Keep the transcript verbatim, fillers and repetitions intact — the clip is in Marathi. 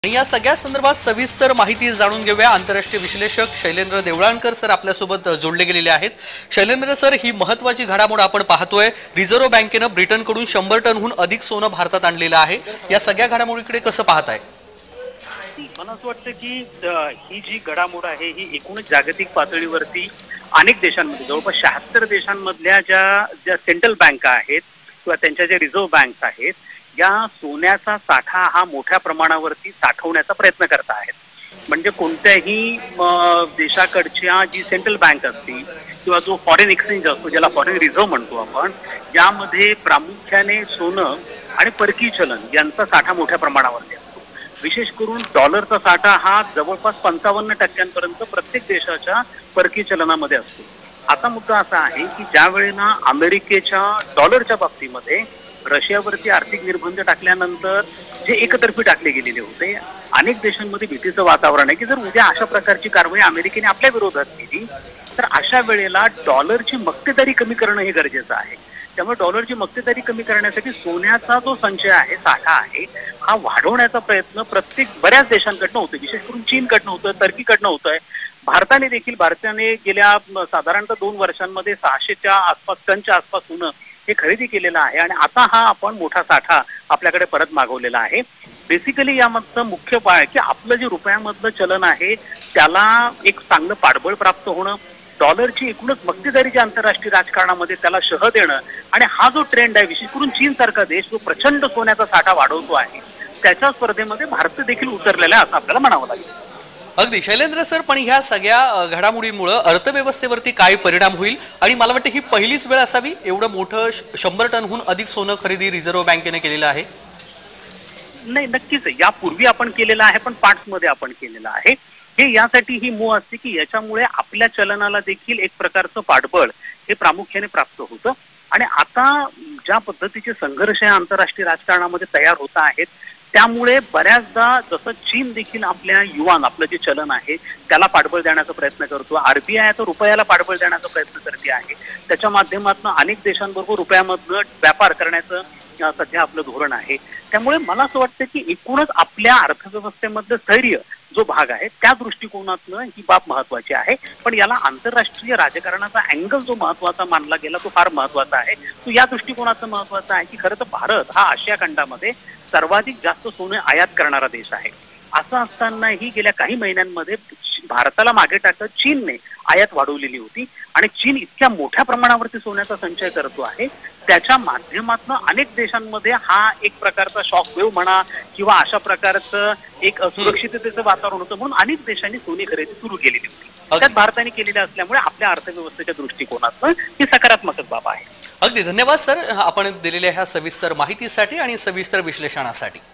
या सगळ्या संदर्भात सविस्तर माहिती जाणून घेऊया। आंतरराष्ट्रीय विश्लेषक शैलेंद्र देवळाणकर सर आपल्या सोबत जोडले गेलेले आहेत। शैलेंद्र सर, ही महत्त्वाची घडामोड आपण पाहतोय। रिझर्व्ह बँकेने ब्रिटनकडून शंभर टनहून अधिक सोनं भारतात आणलेलं आहे। या सगळ्या घडामोडीकडे कसं पाहताय? मला असं वाटतं की ही जी घडामोड आहे ही एकूणच जागतिक पातळीवरती अनेक देशांमध्ये जवळपास शहात्तर देशांमधल्या ज्या ज्या सेंट्रल बँका आहेत किंवा त्यांच्या ज्या रिझर्व्ह बँक्स आहेत या सोन्याचा साठा हा मोठ्या प्रमाणावरती साठवण्याचा प्रयत्न करत आहेत। म्हणजे कोणत्याही देशाकडच्या जी सेंट्रल बँक असते किंवा जो फॉरेन एक्सचेंज असतो ज्याला फॉरेन रिझर्व्ह म्हणतो आपण, यामध्ये प्रामुख्याने सोनं आणि परकीय चलन यांचा साठा मोठ्या प्रमाणावरती असतो। विशेष करून डॉलरचा साठा हा जवळपास पंचावन्न टक्क्यांपर्यंत प्रत्येक देशाच्या परकीय चलनामध्ये असतो। आता मुद्दा असा आहे की ज्या वेळेला अमेरिकेच्या डॉलरच्या बाबतीमध्ये रशियावरती आर्थिक निर्बंध टाकल्यानंतर जे एकतर्फी टाकले गेलेले होते, अनेक देशांमध्ये भीतीचं वातावरण आहे की जर उद्या अशा प्रकारची कारवाई अमेरिकेने आपल्या विरोधात केली तर अशा वेळेला डॉलरची मक्तेदारी कमी करणं हे गरजेचं आहे। त्यामुळे डॉलरची मक्तेदारी कमी करण्यासाठी सोन्याचा जो संचय आहे, साठा आहे, हा वाढवण्याचा प्रयत्न प्रत्येक बऱ्याच देशांकडनं होतोय। विशेष करून चीनकडनं होतोय, टर्कीकडनं होतोय, भारताने देखील भारताने गेल्या साधारणतः दोन वर्षांमध्ये सहाशेच्या आसपास टनच्या आसपास सोनं हे खरेदी केलेलं आहे आणि आता हा आपण मोठा साठा आपल्याकडे परत मागवलेला आहे। बेसिकली यामधलं मुख्य पाय की आपलं जे रुपयामधलं चलन आहे त्याला एक चांगलं पाठबळ प्राप्त होणं, डॉलरची एकूणच मक्तेदारी जी आंतरराष्ट्रीय राजकारणामध्ये त्याला शह देणं आणि हा जो ट्रेंड आहे विशेष करून चीन सारखा देश जो प्रचंड सोन्याचा साठा वाढवतो आहे त्याच्या स्पर्धेमध्ये भारत देखील उतरलेला आहे असं आपल्याला म्हणावं लागेल। अगदी शैलेंद्र सर, पण ह्या सगळ्या घडामोडींमुळे अर्थव्यवस्थेवरती काय परिणाम होईल आणि मला वाटतं ही पहिलीच वेळ असावी एवढं मोठं शंभर टनहून अधिक सोनं खरेदी रिझर्व्ह बँकेने केलेलं आहे? नाही, नक्कीच यापूर्वी आपण केलेलं आहे, पण पार्ट्स मध्ये आपण केलेलं आहे। हे यासाठी ही मूळ असते की याच्यामुळे आपल्या चलनाला देखील एक प्रकारचं पाठबळ हे प्रामुख्याने प्राप्त होतं आणि आता ज्या पद्धतीचे संघर्ष या आंतरराष्ट्रीय राजकारणामध्ये तयार होत आहेत त्यामुळे बऱ्याचदा जसं चीन देखील आपल्या युवान आपलं जे चलन आहे त्याला पाठबळ देण्याचा प्रयत्न करतो, आरबीआय तर रुपयाला पाठबळ देण्याचा प्रयत्न करते आहे, त्याच्या माध्यमातून अनेक देशांबरोबर रुपयामधनं व्यापार करण्याचं सध्या आपलं धोरण आहे। त्यामुळे मला असं वाटतं की एकूणच आपल्या अर्थव्यवस्थेमधलं स्थैर्य जो भाग आहे त्या दृष्टिकोनातनं ही बाब महत्वाची आहे। पण याला आंतरराष्ट्रीय राजकारणाचा अँगल जो महत्वाचा मानला गेला तो फार महत्वाचा आहे। तो या दृष्टिकोनातनं महत्वाचा आहे की खरं तर भारत हा आशिया खंडामध्ये सर्वाधिक जास्त सोने आयात करणारा देश आहे। असं असतानाही गेल्या काही महिन्यांमध्ये भारताला मागे टाकत चीनने आयात वाढवलेली होती आणि चीन इतक्या मोठ्या प्रमाणावरती सोन्याचा संचय करतो आहे त्याच्या माध्यमातून अनेक देशांमध्ये हा एक प्रकारचा शॉक वेव्ह म्हणा किंवा अशा प्रकारचं एक असुरक्षिततेचं वातावरण होतं, म्हणून अनेक देशांनी सोने खरेदी सुरू केलेली होती। त्यात भारताने केलेली असल्यामुळे आपल्या अर्थव्यवस्थेच्या दृष्टिकोनातून ही सकारात्मक बाब आहे। अगदी धन्यवाद सर आपण दिलेल्या ह्या सविस्तर माहितीसाठी आणि सविस्तर विश्लेषणासाठी।